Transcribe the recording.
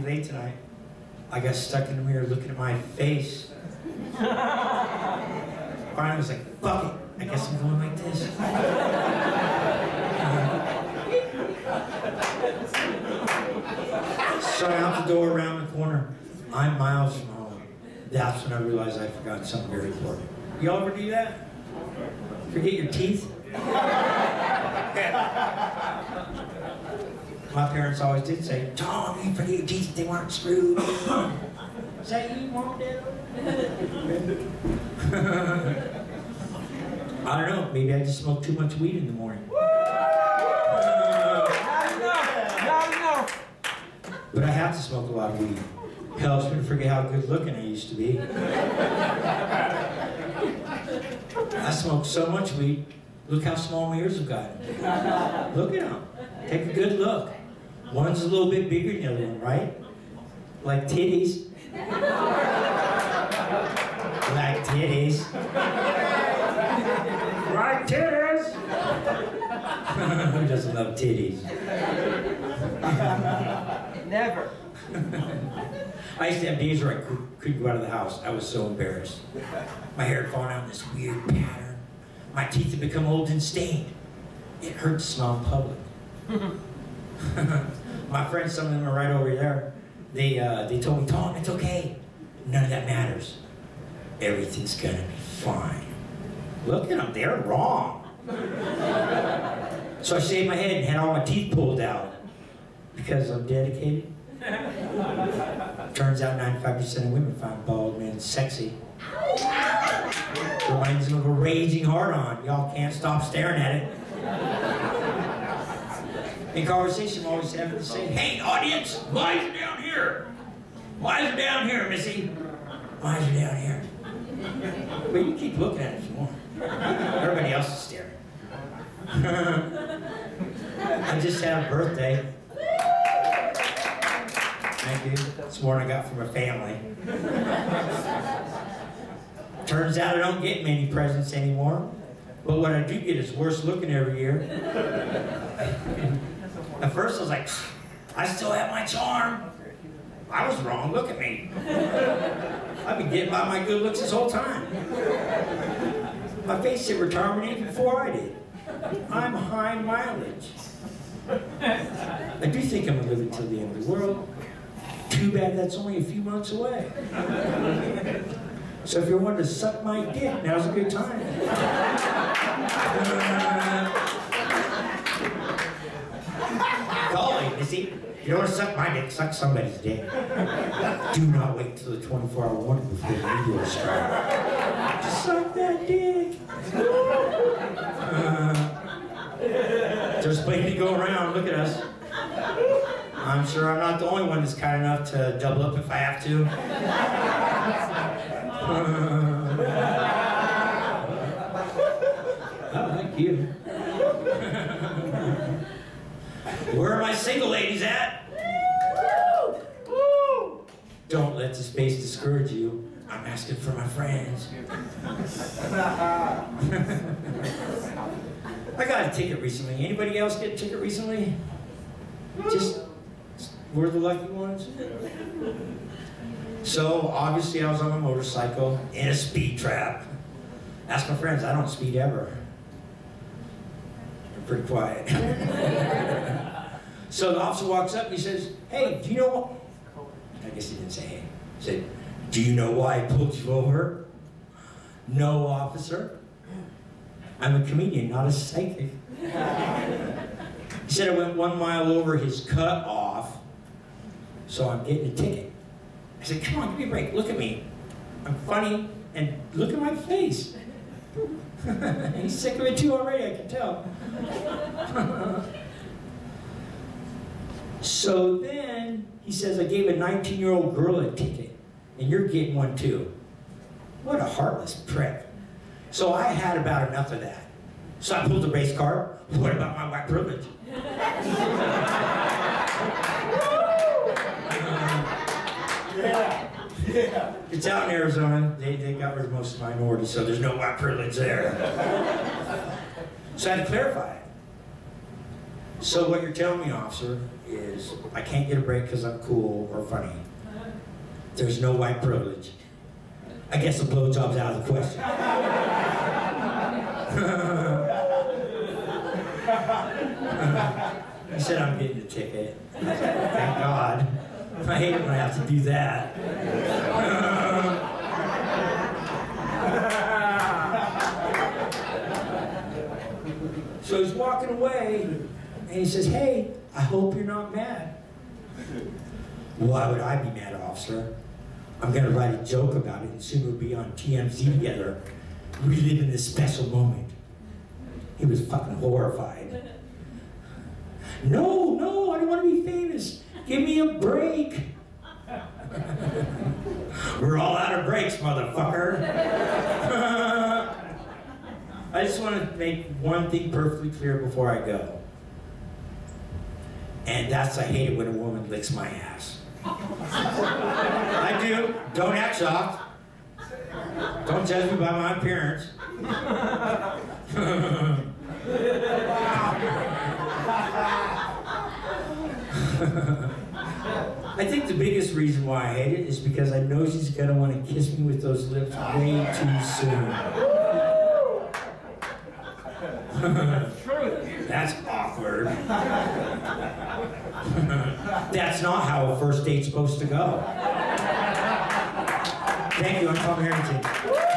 be late tonight. I got stuck in the mirror looking at my face. Finally, I was like, fuck it. I guess I'm going like this. So out the door around the corner. I'm miles from home. That's when I realized I'd forgotten something very important. Y'all ever do that? Forget your teeth? My parents always did say, Tom, you forget your teeth if they weren't screwed. Is that you, Mom, Dad? I don't know, maybe I just smoke too much weed in the morning. But I have to smoke a lot of weed. Helps me to forget how good looking I used to be. I smoke so much weed, look how small my ears have gotten. Look at them. Take a good look. One's a little bit bigger than the other one, right? Like titties. Like titties. Like titties! Who doesn't love titties? Never. I used to have days where I couldn't go out of the house. I was so embarrassed. My hair had fallen out in this weird pattern. My teeth had become old and stained. It hurt to smile in public. My friends, some of them are right over there, they told me, Tom, it's okay. None of that matters. Everything's gonna be fine. Look at them, they're wrong. So I shaved my head and had all my teeth pulled out. Because I'm dedicated. Turns out 95% of women find bald men sexy. Reminds them of a raging hard-on. Y'all can't stop staring at it. In conversation, I'm always having to say, hey, audience, why is it down here? Why is it down here, Missy? Why is it down here? Well, you keep looking at it if you want. Everybody else is staring. I just had a birthday. Thank you. It's one I got from a family. Turns out I don't get many presents anymore. But what I do get is worse looking every year. At first I was like, I still have my charm. I was wrong, look at me. I've been getting by my good looks this whole time. My face hit retirement even before I did. I'm high mileage. I do think I'm gonna live until the end of the world. Too bad that's only a few months away. So if you're wanting to suck my dick, now's a good time. Call me, Missy. If you don't want to suck my dick, suck somebody's dick. Do not wait until the 24-hour warning before the video starts. Suck that dick. There's plenty to go around. Look at us. I'm sure I'm not the only one that's kind enough to double up if I have to. Oh, thank you. Where are my single ladies at? Don't let the space discourage you. I'm asking for my friends. I got a ticket recently. Anybody else get a ticket recently? Just, we're the lucky ones. So, obviously I was on a motorcycle in a speed trap. Ask my friends, I don't speed ever. I'm pretty quiet. So the officer walks up and he says, hey, do you know what? I guess he didn't say hey. He said, do you know why I pulled you over? No, officer. I'm a comedian, not a psychic. He said I went 1 mile over his cut off, so I'm getting a ticket. I said, come on, give me a break. Look at me. I'm funny, and look at my face. He's sick of it too already, I can tell. So then, he says, I gave a 19-year-old girl a ticket, and you're getting one too. What a heartless prick. So I had about enough of that. So I pulled the race car. What about my white privilege? Yeah. It's out in Arizona. They got rid of most of the minorities, so there's no white privilege there. So I had to clarify it. So what you're telling me, officer, is I can't get a break because I'm cool or funny. There's no white privilege. I guess the blowjob's out of the question. He said I'm getting a ticket. I was like, thank God. I hate it when I have to do that. So he's walking away, and he says, hey, I hope you're not mad. Why would I be mad, officer? I'm going to write a joke about it, and soon we'll be on TMZ together, reliving this special moment. He was fucking horrified. No, no, I don't want to be famous. Give me a break. We're all out of breaks, motherfucker. I just want to make one thing perfectly clear before I go. And that's I hate it when a woman licks my ass. I do. Don't act shocked. Don't judge me by my appearance. I think the biggest reason why I hate it is because I know she's gonna want to kiss me with those lips way too soon. That's awkward. That's not how a first date's supposed to go. Thank you, I'm Tom Harrington.